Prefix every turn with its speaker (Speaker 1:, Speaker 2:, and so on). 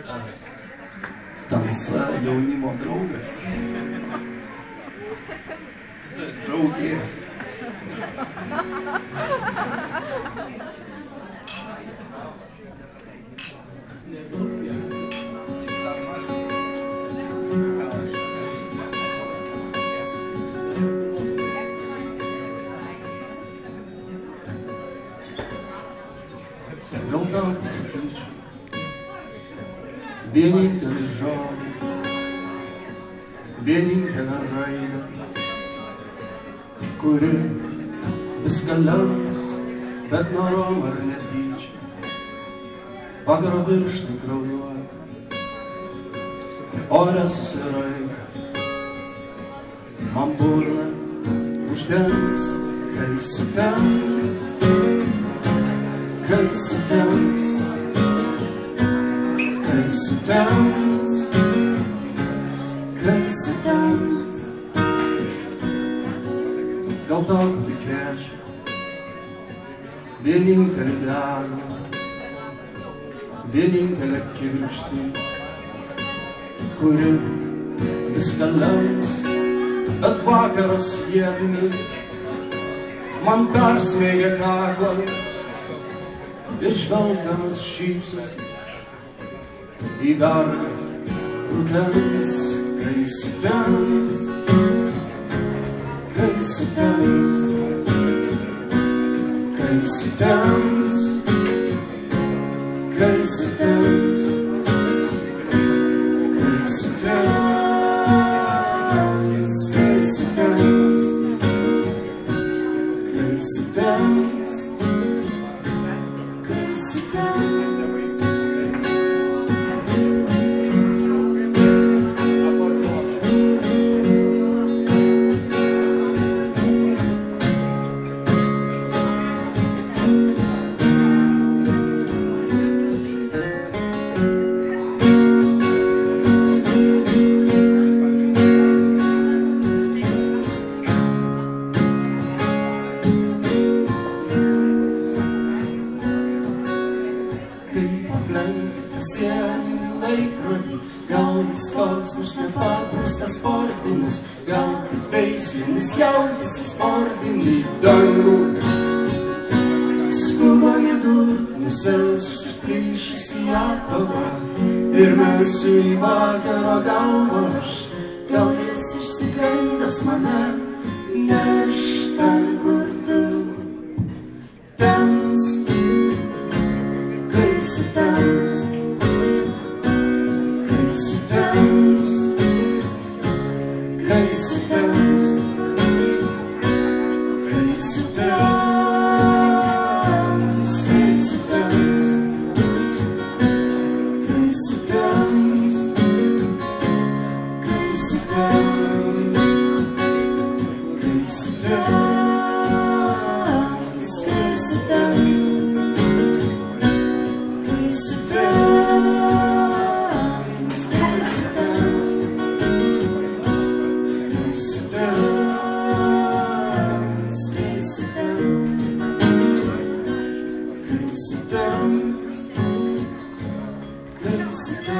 Speaker 1: Tamsa jaunimo draugas. Draugė. Gal tau pasakyčiau vienintelį žodį, vienintelę raidę, kuri viską lems, bet norom ar netyčia, vakaro pirštai kraujuoti, ore susiraika, man burną uždengs, kai sutems, kai sutems, kai sutems, kai sutems. Gal tau patikėčiau vienintelį degą, vienintelę kirkštį, kuri viską lems, bet vakaras ietimi man persmeigia kaklą ir žvelgdamas šypsosi į vergą rudens, kai sutems, kai sutems, kai sutems, kai sutems, kai sutems, kai sutems, kai sutems, kai sutems. Gal jis koks nors nepaprastas sportinis, gal kaip veislinis jautis į sportinį dangų. Skuba nedur, nusilsus ir plyšusi apava, ir mesiu į vakaro galvą aš. Gal jis išsigandęs mane neš ten, kur tu tems, kai sutems, kai sutems, kai sutems, kai sutems, kai sutems, kai sutems, kai sutems, kai sutems, kai sutems, kai sutems, kai sutems. Sit down.